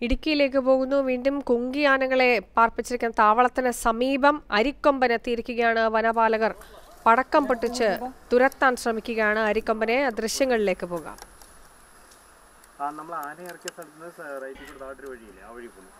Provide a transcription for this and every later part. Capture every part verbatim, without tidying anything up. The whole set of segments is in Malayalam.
ഇടുക്കിയിലേക്ക് പോകുന്നു. വീണ്ടും കുങ്കിയാനകളെ പാർപ്പിച്ചിരിക്കുന്ന താവളത്തിന് സമീപം അരിക്കൊമ്പനെത്തിയിരിക്കുകയാണ്. വനപാലകർ പടക്കം പൊട്ടിച്ച് തുരത്താൻ ശ്രമിക്കുകയാണ് അരിക്കൊമ്പനെ. ദൃശ്യങ്ങളിലേക്ക് പോകാം. നമ്മൾ ആന ഇറക്കിയ സ്ഥലത്ത് റൈറ്റ് കൂടെ താഴൊരു വഴിയില്ലേ, ആ വഴി പോകുന്നു.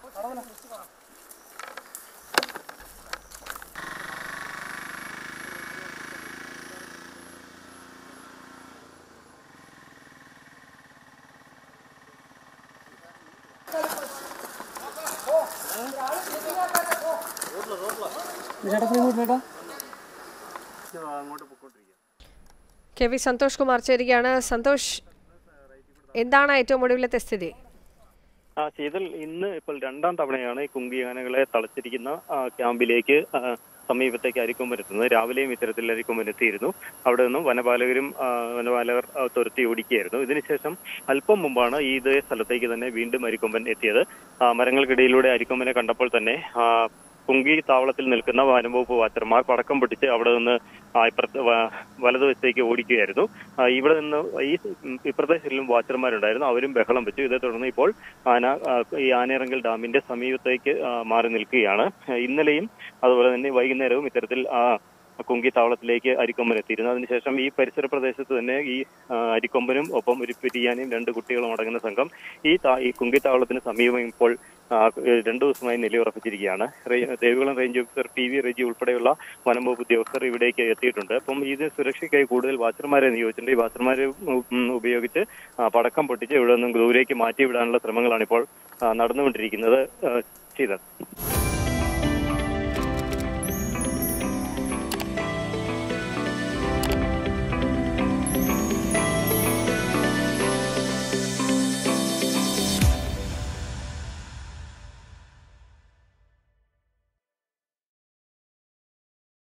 കെ വി സന്തോഷ് കുമാർ ചേരുകയാണ്. സന്തോഷ്, എന്താണ് ഏറ്റവും ഒടുവിലത്തെ സ്ഥിതി? ആ ശീതൽ, ഇന്ന് ഇപ്പോൾ രണ്ടാം തവണയാണ് ഈ കുങ്കിയാനകളെ തളച്ചിരിക്കുന്ന ക്യാമ്പിലേക്ക് സമീപത്തേക്ക് അരിക്കൊമ്പൻ എത്തുന്നത്. രാവിലെയും ഇത്തരത്തിൽ അരിക്കൊമ്പൻ എത്തിയിരുന്നു. അവിടെ നിന്നും വനപാലകരും വനപാലകർ തുരത്തി ഓടിക്കുകയായിരുന്നു. ഇതിനുശേഷം അല്പം മുമ്പാണ് ഈ ഇതേ സ്ഥലത്തേക്ക് തന്നെ വീണ്ടും അരിക്കൊമ്പൻ എത്തിയത്. മരങ്ങൾക്കിടയിലൂടെ അരിക്കൊമ്പനെ കണ്ടപ്പോൾ തന്നെ കുങ്കി താവളത്തിൽ നിൽക്കുന്ന വനംവകുപ്പ് വാച്ചർമാർ പടക്കം പൊട്ടിച്ച് അവിടെ നിന്ന് ഇപ്പുറത്ത് വലതുവശത്തേക്ക് ഓടിക്കുകയായിരുന്നു. ഇവിടെ നിന്ന് ഈ ഇപ്പുറത്തെ സൈഡിലും വാച്ചർമാരുണ്ടായിരുന്നു. അവരും ബഹളം വെച്ചു. ഇതേ തുടർന്ന് ഇപ്പോൾ ആന ഈ ആനയിറങ്കൽ ഡാമിന്റെ സമീപത്തേക്ക് മാറി നിൽക്കുകയാണ്. ഇന്നലെയും അതുപോലെ തന്നെ വൈകുന്നേരവും ഇത്തരത്തിൽ കുങ്കി താവളത്തിലേക്ക് അരിക്കൊമ്പൻ എത്തിയിരുന്നു. അതിനുശേഷം ഈ പരിസര പ്രദേശത്ത് തന്നെ ഈ അരിക്കൊമ്പനും ഒപ്പം ഒരു പിരിയാനയും രണ്ട് കുട്ടികളും അടങ്ങുന്ന സംഘം ഈ ഈ കുങ്കി താവളത്തിന് സമീപം ഇപ്പോൾ രണ്ടു ദിവസമായി നിലയുറപ്പിച്ചിരിക്കുകയാണ്. Devikulam range officer P V Reji ഉൾപ്പെടെയുള്ള വനംവകുപ്പ് ഉദ്യോഗസ്ഥർ ഇവിടേക്ക് എത്തിയിട്ടുണ്ട്. അപ്പം ഇത് സുരക്ഷയ്ക്കായി കൂടുതൽ വാച്ചർമാരെ നിയോഗിച്ചിട്ടുണ്ട്. ഈ വാച്ചർമാരെ ഉപയോഗിച്ച് പടക്കം പൊട്ടിച്ച് ഇവിടെ നിന്നും ദൂരേക്ക് മാറ്റിവിടാനുള്ള ശ്രമങ്ങളാണ് ഇപ്പോൾ നടന്നുകൊണ്ടിരിക്കുന്നത്. ചെയ്തത്